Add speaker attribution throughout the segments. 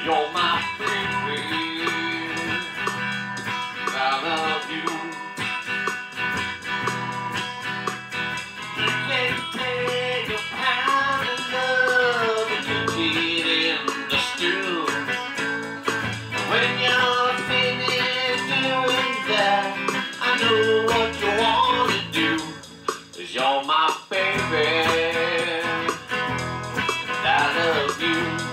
Speaker 1: You're my baby, I love you. You can take a pound of love and cook it in the stew. When you're finished doing that, I know what you want to do. 'Cause you're my baby, and I love you.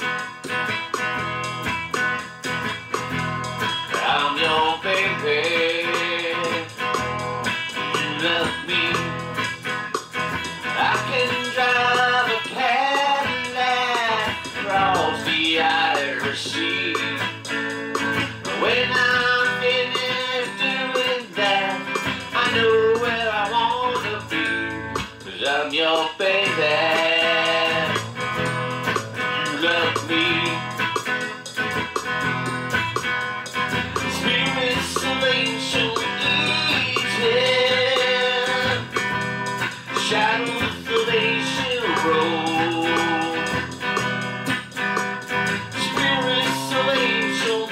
Speaker 1: I'm your baby, you love me. I can drive a Cadillac across the Irish Sea. When I'm finished doing that, I know where I want to be. 'Cause I'm your baby, you love me. Shadows of Asian road, spirits of ancient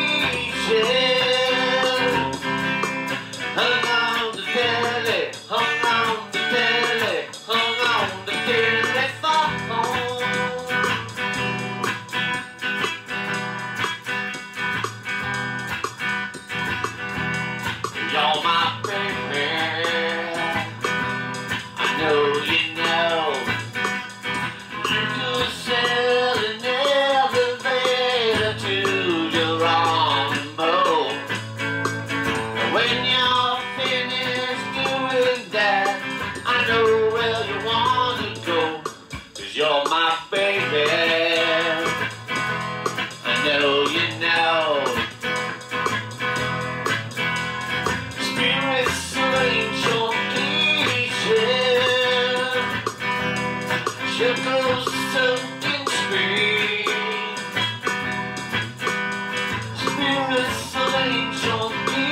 Speaker 1: Egypt. Hung on the telly, hung on the telly, hung on the telephone. You're my baby, know you know. You could sell an elevator to your mow. And when you're finished doing that, I know where you want to go. 'Cause you're my baby, I know you know. Spirits of angel circles soaking spring, spirits of angel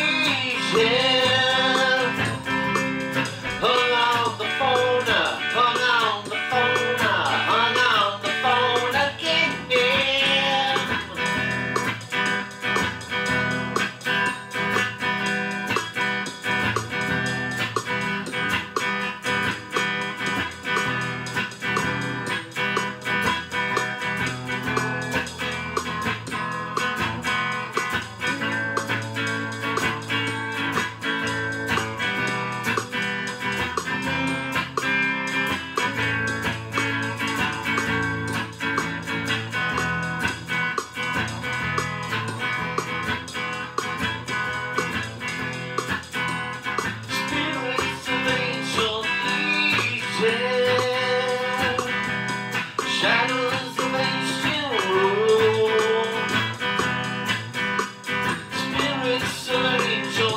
Speaker 1: Egypt. Hung on the phone, hung on the phone, hung on the phone again. Shadows of ancient road, spirits of angel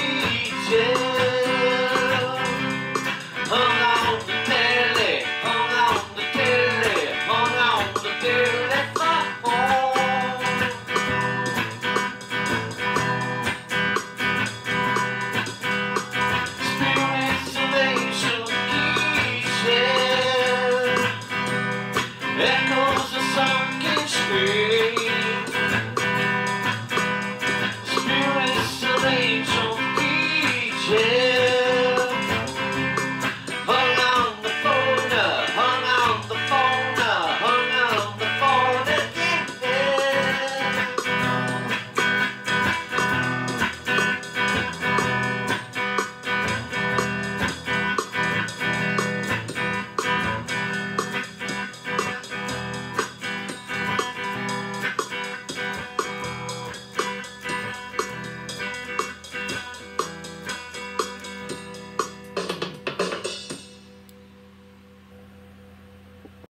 Speaker 1: Egypt. Hung on the telly, hung on the telly, hung on the telephone. Spirits of ancient Egypt. Echoes of sunken spring.